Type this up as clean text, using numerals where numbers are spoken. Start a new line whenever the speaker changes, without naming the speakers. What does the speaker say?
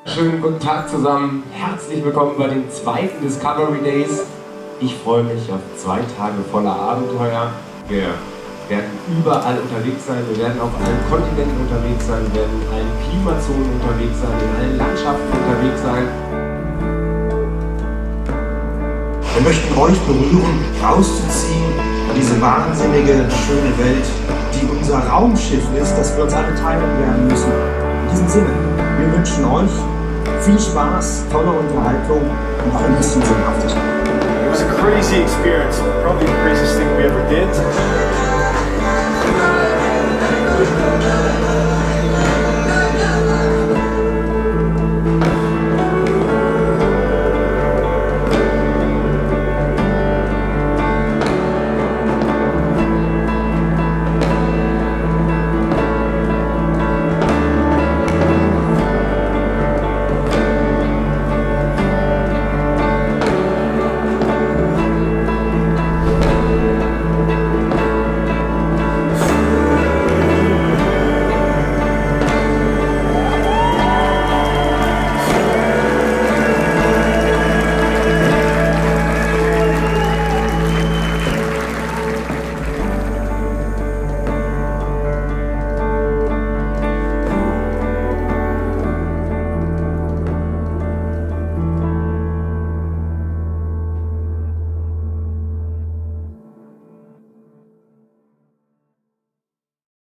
Schönen guten Tag zusammen, herzlich willkommen bei den zweiten Discovery Days. Ich freue mich auf 2 Tage voller Abenteuer. Wir werden überall unterwegs sein, wir werden auf allen Kontinenten unterwegs sein, wir werden in allen Klimazonen unterwegs sein, in allen Landschaften unterwegs sein.
Wir möchten euch berühren, rauszuziehen in diese wahnsinnige, schöne Welt, die unser Raumschiff ist, das wir uns alle teilen werden müssen. In diesem Sinne, wir wünschen euch viel Spaß, tolle Unterhaltung und auch ein bisschen Sinnhaftigkeit.
It was a crazy experience, probably the craziest thing we ever did.